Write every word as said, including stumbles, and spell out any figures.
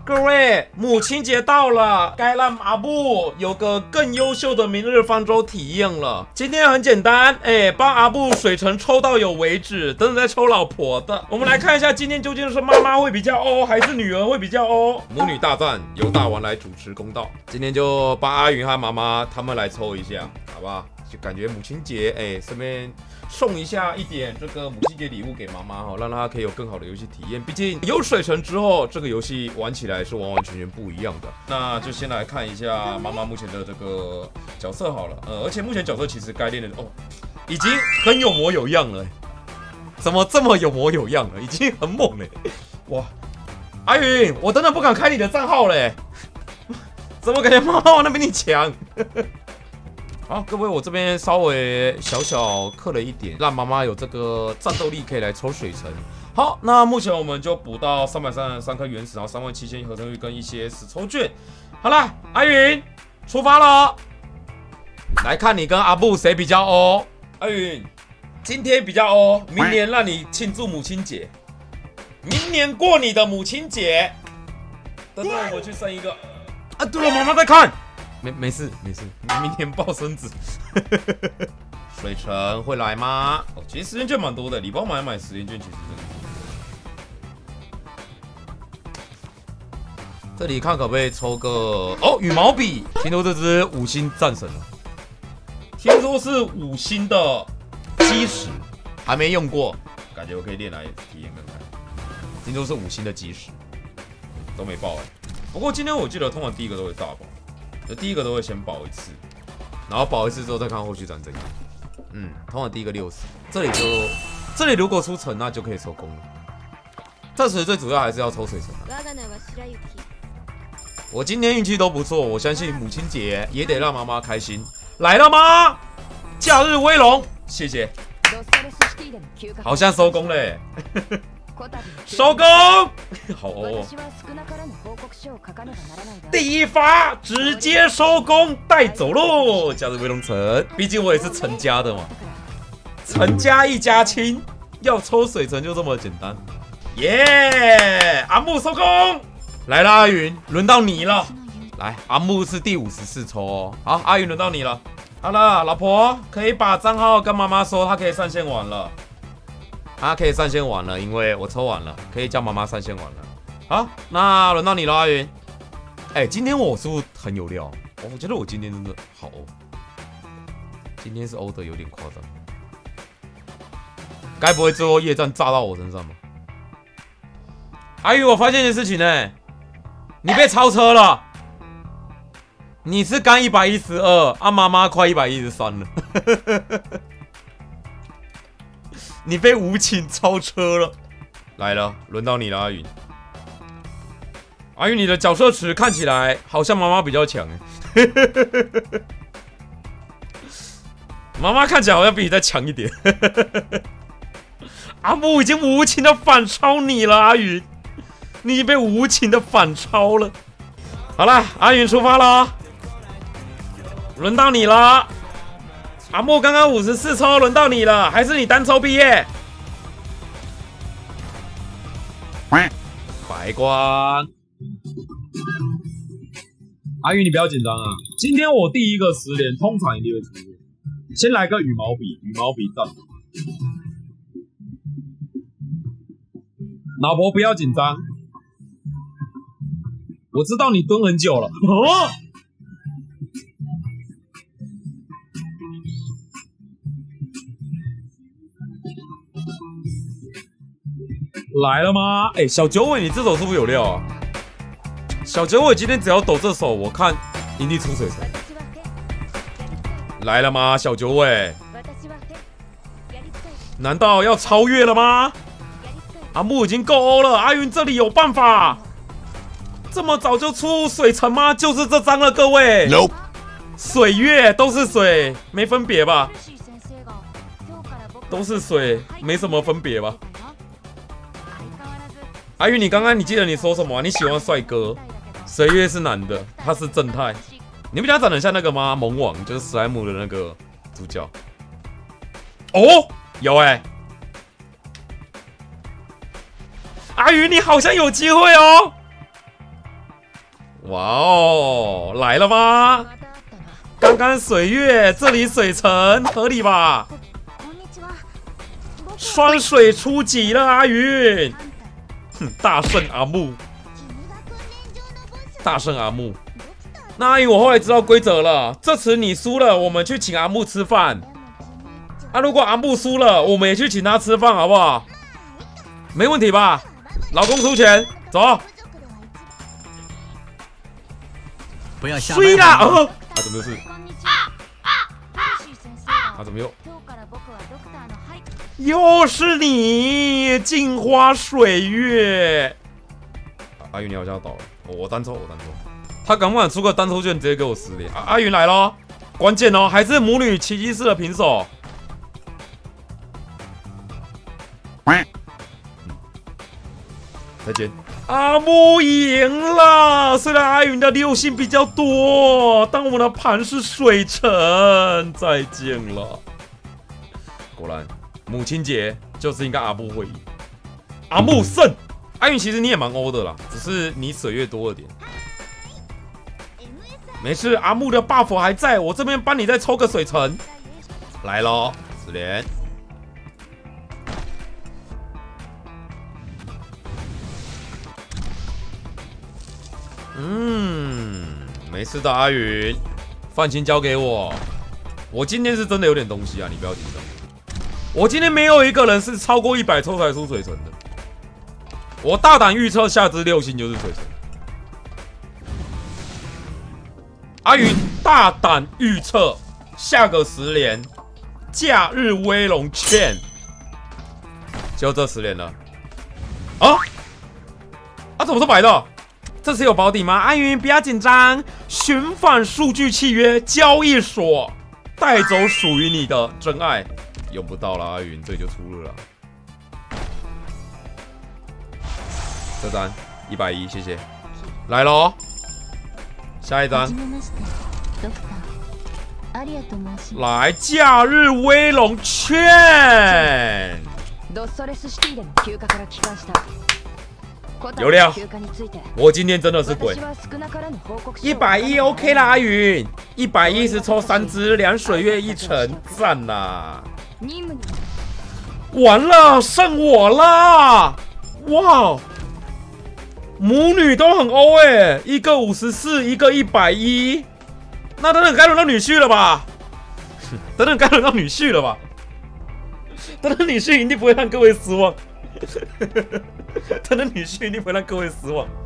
各位，母亲节到了，该让阿布有个更优秀的明日方舟体验了。今天很简单，哎，帮阿布水城抽到有为止，等等再抽老婆的。我们来看一下，今天究竟是妈妈会比较欧，还是女儿会比较欧？母女大战，由大王来主持公道。今天就帮阿云和妈妈他们来抽一下，好不好？就感觉母亲节，哎，顺便送一下一点这个母亲节礼物给妈妈哈，让她可以有更好的游戏体验。毕竟有水城之后，这个游戏玩起来是完完全全不一样的。那就先来看一下妈妈目前的这个角色好了，呃，而且目前角色其实该练的哦，已经很有模有样了。怎么这么有模有样了？已经很猛了。哇，阿云，我真的不敢开你的账号嘞，怎么感觉妈妈那比你强？好，各位，我这边稍微小小刻了一点，让妈妈有这个战斗力可以来抽水城。好，那目前我们就补到三百三十三颗原石，然后三万七千合成玉跟一些死抽券。好啦，阿云出发了，来看你跟阿布谁比较欧。阿云，今天比较欧，明年让你庆祝母亲节，明年过你的母亲节。等等，我去生一个。啊，对了，妈妈在看。没没事没事，明天抱孙子。水城会来吗？哦，其实时间券蛮多的，礼包买买时间券其实真的。这里看可不可以抽个哦羽毛笔？听说这只五星战神了，听说是五星的基石，还没用过，感觉我可以练来体验看看。听说是五星的基石，都没爆哎。不过今天我记得通常第一个都会大爆。就第一个都会先保一次，然后保一次之后再看后续长怎样。嗯，通常第一个六十，这里就这里如果出城，那就可以收工了。这时最主要还是要抽水城啊。我今天运气都不错，我相信母亲节也得让妈妈开心。来了吗？假日威龙，谢谢。好像收工嘞。收工，好哦！第一发直接收工，带走喽！假日威龙城，毕竟我也是陈家的嘛，陈家一家亲，要抽水城就这么简单。耶！阿木收工，来了，阿云，轮到你了。来，阿木是第五十四抽哦。好，阿云轮到你了。好了，老婆可以把账号跟妈妈说，她可以上线玩了。他可以上线玩了，因为我抽完了，可以叫妈妈上线玩了。好，那轮到你了，阿云。哎、欸，今天我是不是很有料？哦、我觉得我今天真的好欧，今天是欧的有点夸张。该不会最后夜战炸到我身上吧？阿云，我发现一件事情呢、欸，你被超车了。你是刚一百一十二，啊，妈妈快一百一十三了。你被无情超车了，来了，轮到你了，阿云。阿云，你的角色池看起来好像妈妈比较强哎，妈妈看起来好像比你再强一点。阿木已经无情的反超你了，阿云，你已经被无情的反超了。好了，阿云出发了，轮到你了。阿木刚刚五十四抽，轮到你了，还是你单抽毕业？白关，阿云你不要紧张啊！今天我第一个十连通常一定会出现，先来个羽毛笔，羽毛笔战。老婆不要紧张，我知道你蹲很久了。哦。来了吗？哎、欸，小九尾，你这手是不是有料啊？小九尾今天只要抖这手，我看一定出水城。来了吗，小九尾？难道要超越了吗？阿木已经够欧了，阿云这里有办法。这么早就出水城吗？就是这张了，各位。No. 水月都是水，没分别吧？都是水，没什么分别吧？阿云，你刚刚你记得你说什么、啊？你喜欢帅哥，水月是男的，他是正太。你不觉得长得像那个吗？萌王就是史莱姆的那个主角。哦，有哎、欸。阿云，你好像有机会哦。 哇哦，来了吗？刚刚水月，这里水城，合理吧？双水出击了，阿云。哼，大胜阿木，大胜阿木。那阿云，我后来知道规则了，这次你输了，我们去请阿木吃饭。啊，如果阿木输了，我们也去请他吃饭，好不好？没问题吧？老公出钱，走。 不要瞎睡啦！哦，啊，怎么又是？啊，怎么又？又是你，镜花水月。阿云，你好像要倒了，哦、我单抽，我单抽。他敢不敢出个单抽券，直接给我十连？啊、阿云来咯，关键哦，还是母女奇迹式的平手。嗯、再见。阿木赢了，虽然阿云的六星比较多，但我们的盘是水城。再见了。果然，母亲节就是应该阿木会赢。阿木胜。阿云其实你也蛮欧的啦，只是你水月多了点。没事，阿木的 buff 还在，我这边帮你再抽个水城。来咯，十连。嗯，没事的，阿云，饭钱交给我。我今天是真的有点东西啊，你不要紧张。我今天没有一个人是超过一百抽才出水城的。我大胆预测，下支六星就是水城。阿云大胆预测，下个十连，假日威龙券，就这十连了。啊啊，怎么是白的？这次有保底吗？阿云不要紧张，循反数据契约交易所带走属于你的真爱，用不到了，阿云这就出了啦。这张一百一，谢谢。来喽，下一张。来，假日威龙券。有料，我今天真的是鬼。一百一 OK 啦，阿云，一百一十抽三只，两水月一城，赞啦！完了，剩我啦！哇，母女都很欧哎，一个五十四，一个一百一，那等等该轮到女婿了吧？等等该轮到女婿了吧？等等女婿一定不会让各位失望。他的女婿一定会让各位失望。